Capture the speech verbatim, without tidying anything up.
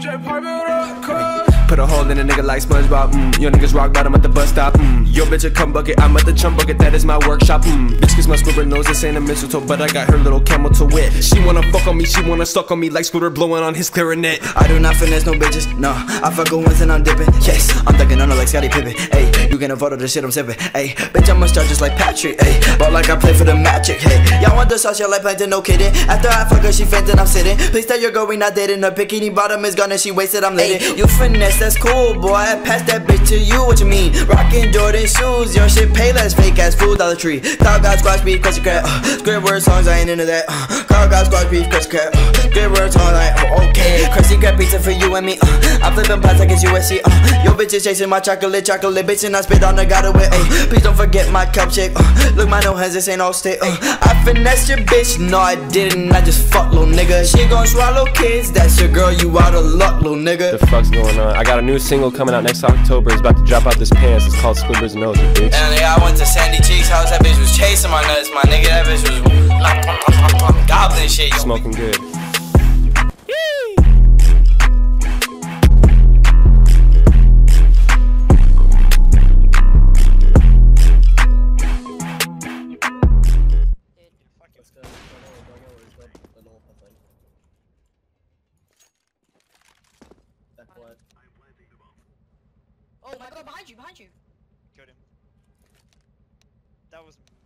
Put a hole in a nigga like SpongeBob, mm. Your niggas rock bottom at the bus stop, mm. Yo bitch a cum bucket, I'm at the chum bucket, that is my workshop, mm. Bitch kiss my Squidward nose, this ain't a mistletoe, but I got her little camel to wit. She wanna fuck on me, she wanna suck on me like Squidward blowing on his clarinet. I do not finesse no bitches, no. I fuck with ones and I'm dipping, yes. I'm thugging on her like Scottie Pippen, ayy. You can afford all the shit I'm sipping, ayy. Bitch I'm a star just like Patrick, ayy. Ball like I play for the Magic, hey. Y'all want the sauce, y'all like plankton, no kidding. After I fuck her, she fainting, I'm sitting. Please tell your girl we not dating. Her bikini bottom is gone and she wasted, I'm lady. You finesse, that's cool, boy. I pass that bitch to you, what you mean? Rockin' Jordan shoes, your shit pay less, fake ass food, Dollar Tree. Cloud God squash beef, crush crap. Uh, Squidward songs, I ain't into that. Uh, Cloud God squash beef, crush crap. Uh, Squidward songs, like, oh, okay. Crusty crab pizza for you and me. Uh, I'm flipping pots like it's U S C. Uh, yo bitch is chasing my chocolate, chocolate bitch, and I spit on the got away. Uh, please don't forget my cup shake. Uh, look, my no hands, this ain't all state. Uh, I finessed your bitch, no I didn't. I just fuck little nigga. She gon' swallow kids, that's your girl, you out of luck, little nigga. The fuck's going on? I got a new single coming out next October. It's about to drop out this pants. It's called Squidward's Nose, bitch. And nigga, I went to Sandy Cheeks house. That bitch was chasing my nuts. My nigga, that bitch was gobbling shit. Smoking good. Oh my god, behind you, behind you. Killed him. That was